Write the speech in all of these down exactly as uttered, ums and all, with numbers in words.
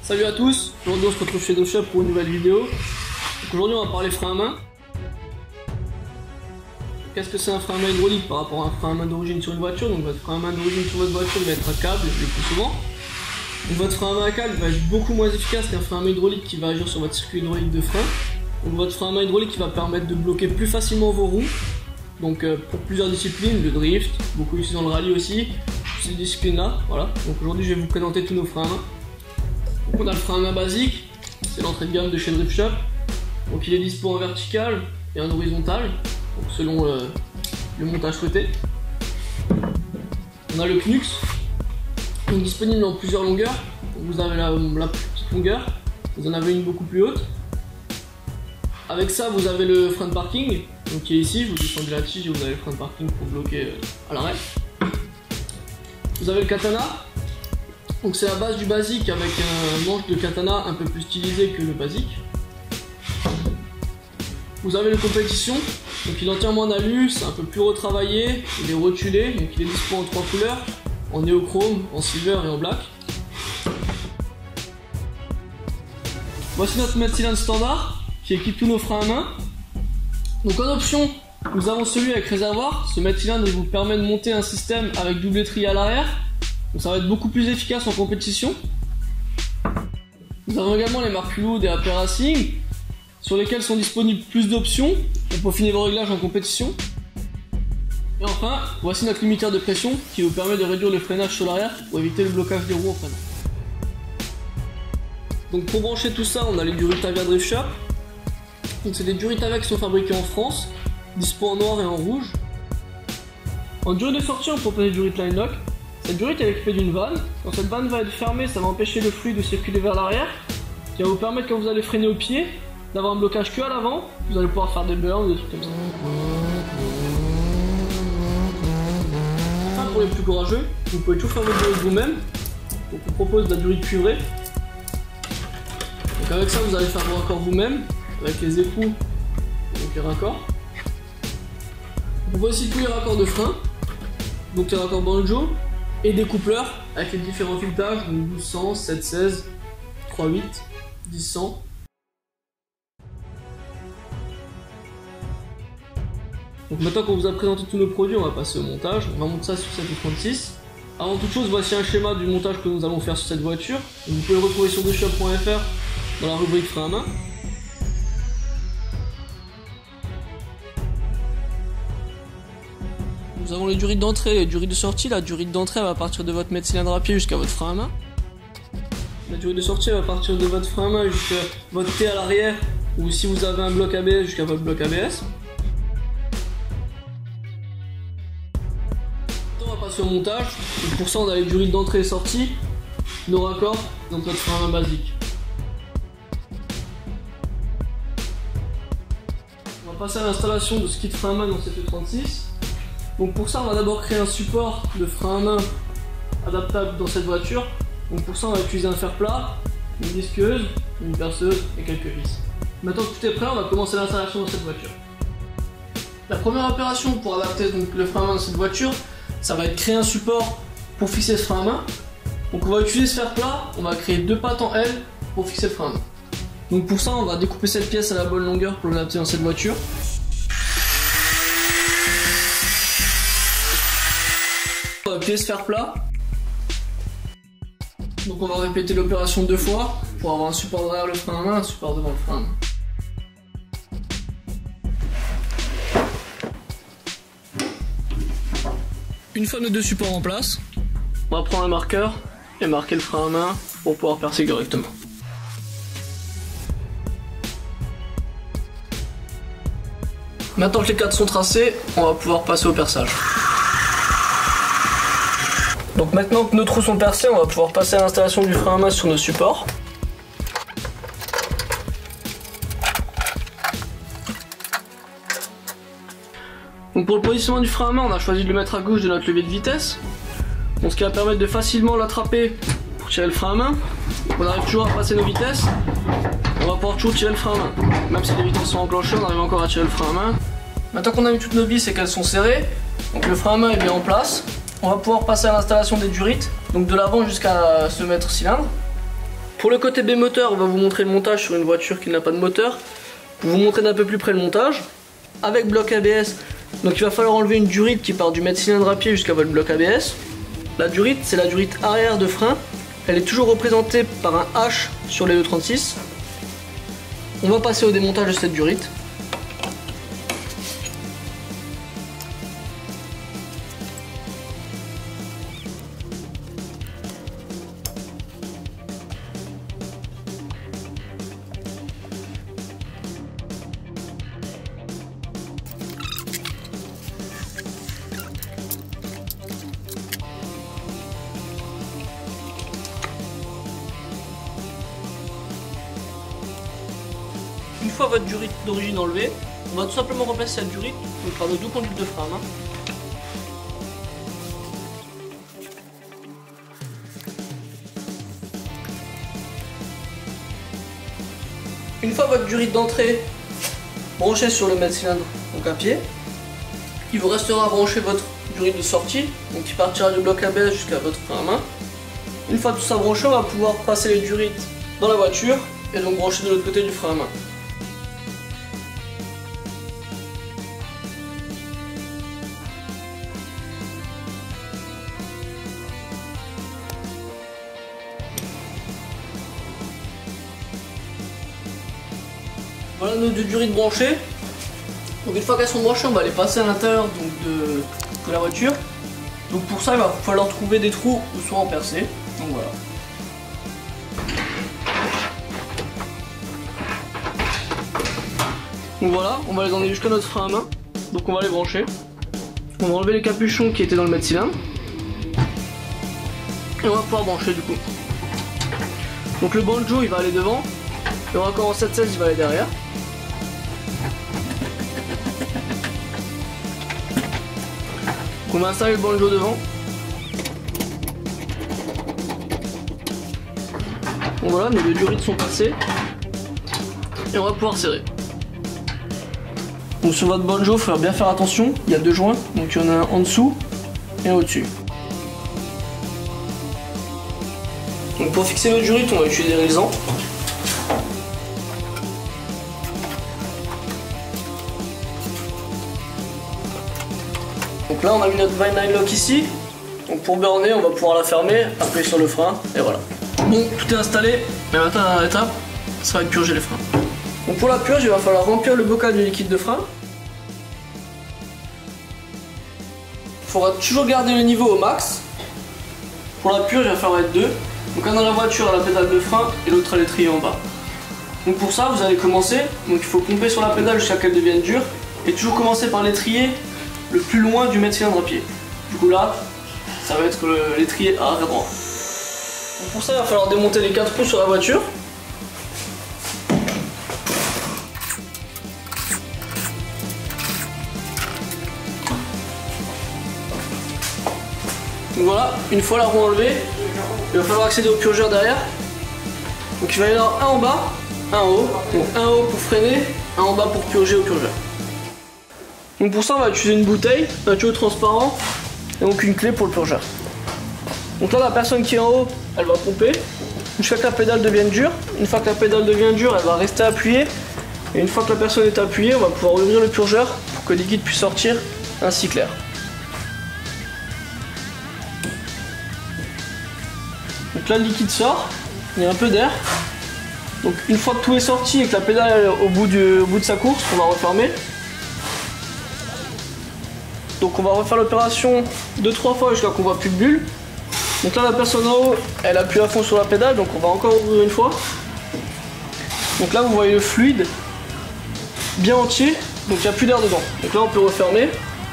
Salut à tous, aujourd'hui on se retrouve chez DriftShop pour une nouvelle vidéo. Aujourd'hui on va parler frein à main. Qu'est-ce que c'est un frein à main hydraulique par rapport à un frein à main d'origine sur une voiture? Donc votre frein à main d'origine sur votre voiture va être à câble le plus souvent. Donc votre frein à main à câble va être beaucoup moins efficace qu'un frein à main hydraulique qui va agir sur votre circuit hydraulique de frein. Donc votre frein à main hydraulique qui va permettre de bloquer plus facilement vos roues. Donc euh, pour plusieurs disciplines, le drift, beaucoup ici dans le rallye aussi, ces disciplines là, voilà. Donc aujourd'hui je vais vous présenter tous nos freins à main. Donc on a le frein à main basique, c'est l'entrée de gamme de chez DriftShop. Donc il est dispo en vertical et en horizontal, donc selon le, le montage souhaité. On a le Knux, donc disponible en plusieurs longueurs. Donc vous avez la, la plus petite longueur, vous en avez une beaucoup plus haute. Avec ça vous avez le frein de parking, donc qui est ici, vous descendez la tige et vous avez le frein de parking pour bloquer à l'arrêt. Vous avez le katana. Donc c'est la base du basique avec un manche de katana un peu plus stylisé que le basique. Vous avez le compétition, donc il est entièrement en alu, c'est un peu plus retravaillé, il est rotulé, donc il est dispo en trois couleurs, en néochrome, en silver et en black. Voici notre mètre cylindre standard qui équipe tous nos freins à main. Donc en option, nous avons celui avec réservoir. Ce mètre cylindre vous permet de monter un système avec double étrier à l'arrière. Donc ça va être beaucoup plus efficace en compétition. Nous avons également les marques Loud et A P Racing, sur lesquelles sont disponibles plus d'options pour peaufiner vos réglages en compétition. Et enfin, voici notre limiteur de pression qui vous permet de réduire le freinage sur l'arrière pour éviter le blocage des roues en freinant. Donc pour brancher tout ça, on a les Duritavia DriftShop. Donc c'est des Duritavia qui sont fabriqués en France, dispo en noir et en rouge. En durée de sortie, on propose des Durit Line Lock. Cette durite est équipée d'une vanne. Quand cette vanne va être fermée, ça va empêcher le fluide de circuler vers l'arrière, qui va vous permettre, quand vous allez freiner au pied, d'avoir un blocage que à l'avant. Vous allez pouvoir faire des burns, des trucs comme ça. Enfin, pour les plus courageux, vous pouvez tout faire votre durite vous-même. Donc on propose de la durite cuivrée. Donc avec ça, vous allez faire vos raccords vous-même, avec les écrous et donc les raccords. On voit aussi tous les raccords de frein, donc les raccords banjo. Et des coupleurs avec les différents filetages, donc douze cents, sept seize, trois huit, dix cent. Donc maintenant qu'on vous a présenté tous nos produits, on va passer au montage. On va monter ça sur cette trente-six. Avant toute chose, voici un schéma du montage que nous allons faire sur cette voiture. Donc vous pouvez le retrouver sur driftshop point F R dans la rubrique frein à main. Nous avons les durites d'entrée et les durites de sortie. La durite d'entrée va partir de votre mètre cylindre à pied jusqu'à votre frein à main. La durite de sortie va partir de votre frein à main jusqu'à votre T à l'arrière, ou si vous avez un bloc A B S jusqu'à votre bloc A B S. Maintenant on va passer au montage. Donc pour ça on a les durites d'entrée et sortie, nos raccords, donc notre frein à main basique. On va passer à l'installation de ce kit frein à main dans cette E trente-six. Donc pour ça on va d'abord créer un support de frein à main adaptable dans cette voiture. Donc pour ça on va utiliser un fer plat, une disqueuse, une perceuse et quelques vis. Maintenant que tout est prêt, on va commencer l'installation dans cette voiture. La première opération pour adapter donc le frein à main dans cette voiture, ça va être créer un support pour fixer ce frein à main. Donc on va utiliser ce fer plat, on va créer deux pattes en L pour fixer le frein à main. Donc pour ça on va découper cette pièce à la bonne longueur pour l'adapter dans cette voiture. On va appuyer ce fer plat. Donc on va répéter l'opération deux fois pour avoir un support derrière le frein à main, un support devant le frein à main. Une fois nos deux supports en place, on va prendre un marqueur et marquer le frein à main pour pouvoir percer correctement. Maintenant que les cadres sont tracés, on va pouvoir passer au perçage. Donc maintenant que nos trous sont percés, on va pouvoir passer à l'installation du frein à main sur nos supports. Donc pour le positionnement du frein à main, on a choisi de le mettre à gauche de notre levier de vitesse. Donc ce qui va permettre de facilement l'attraper pour tirer le frein à main. Donc on arrive toujours à passer nos vitesses. On va pouvoir toujours tirer le frein à main. Même si les vitesses sont enclenchées, on arrive encore à tirer le frein à main. Maintenant qu'on a mis toutes nos vis et qu'elles sont serrées, donc le frein à main est bien en place. On va pouvoir passer à l'installation des durites, donc de l'avant jusqu'à ce mètre cylindre. pour le côté B-moteur, on va vous montrer le montage sur une voiture qui n'a pas de moteur. Pour vous montrer d'un peu plus près le montage, avec bloc A B S, donc il va falloir enlever une durite qui part du maître cylindre à pied jusqu'à votre bloc A B S. La durite, c'est la durite arrière de frein. Elle est toujours représentée par un H sur les E trente-six. On va passer au démontage de cette durite. Une fois votre durite d'origine enlevée, on va tout simplement remplacer cette durite par nos deux conduites de frein à main. Une fois votre durite d'entrée branchée sur le maître cylindre, donc à pied, il vous restera à brancher votre durite de sortie, donc qui partira du bloc A B S jusqu'à votre frein à main. Une fois tout ça branché, on va pouvoir passer les durites dans la voiture et donc brancher de l'autre côté du frein à main. Voilà nos deux durites branchées. Donc une fois qu'elles sont branchées, on va les passer à l'intérieur de, de la voiture. Donc pour ça, il va falloir trouver des trous où soit en percé. Donc voilà. Donc voilà, on va les emmener jusqu'à notre frein à main. Donc on va les brancher. On va enlever les capuchons qui étaient dans le maître cylindre. Et on va pouvoir brancher du coup. Donc le banjo il va aller devant. Le raccord en sept seize il va aller derrière. On va installer le banjo devant. Bon voilà, nos deux durites sont passées. Et on va pouvoir serrer. Donc sur votre banjo, il faut bien faire attention, il y a deux joints, donc il y en a un en dessous et un au-dessus. Donc pour fixer nos durites, on va utiliser des résans. Donc là on a mis notre vinyl lock ici, donc pour burner on va pouvoir la fermer, appuyer sur le frein et voilà. Bon, tout est installé, mais maintenant la dernière étape, ça va être purger les freins. Donc pour la purge il va falloir remplir le bocal de liquide de frein. Il faudra toujours garder le niveau au max. Pour la purge il va falloir être deux, donc un dans la voiture à la pédale de frein et l'autre à l'étrier en bas. Donc pour ça vous allez commencer, donc il faut pomper sur la pédale jusqu'à qu'elle devienne dure et toujours commencer par l'étrier le plus loin du maître cylindre à pied. Du coup là, ça va être l'étrier à arrière droit. Donc pour ça, il va falloir démonter les quatre roues sur la voiture. Donc voilà, une fois la roue enlevée, il va falloir accéder au purgeur derrière. Donc il va y en avoir un en bas, un en haut. Donc un en haut pour freiner, un en bas pour purger au purgeur. Donc pour ça on va utiliser une bouteille, un tuyau transparent et donc une clé pour le purgeur. Donc là la personne qui est en haut, elle va pomper jusqu'à ce que la pédale devienne dure. Une fois que la pédale devient dure, elle va rester appuyée. Et une fois que la personne est appuyée, on va pouvoir ouvrir le purgeur pour que le liquide puisse sortir ainsi clair. Donc là le liquide sort, il y a un peu d'air. Donc une fois que tout est sorti et que la pédale est au bout, du, au bout de sa course, on va refermer. Donc on va refaire l'opération deux trois fois jusqu'à qu'on voit plus de bulles. Donc là la personne en haut, elle appuie à fond sur la pédale, donc on va encore ouvrir une fois. Donc là vous voyez le fluide bien entier, donc il n'y a plus d'air dedans. Donc là on peut refermer.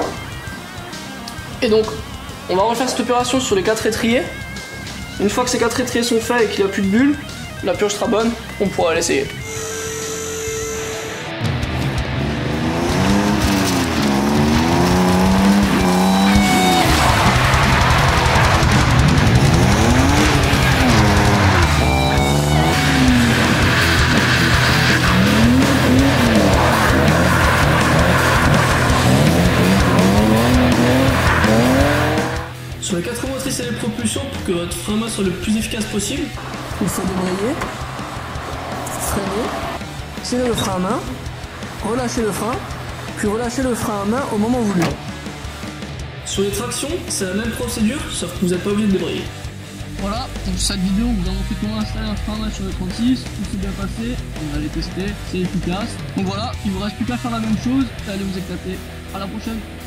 Et donc on va refaire cette opération sur les quatre étriers. Une fois que ces quatre étriers sont faits et qu'il n'y a plus de bulles, la purge sera bonne, on pourra l'essayer. Sur les quatre roues motrices et les propulsions, pour que votre frein à main soit le plus efficace possible, il faut débrayer, freiner, tirer le frein à main, relâcher le frein, puis relâcher le frein à main au moment voulu. Sur les tractions, c'est la même procédure, sauf que vous n'êtes pas obligé de débrayer. Voilà, pour cette vidéo, on vous a montré comment installer un frein à main sur le trente-six, tout s'est bien passé, on va les tester, c'est efficace. Donc voilà, il vous reste plus qu'à faire la même chose et allez vous éclater. À la prochaine.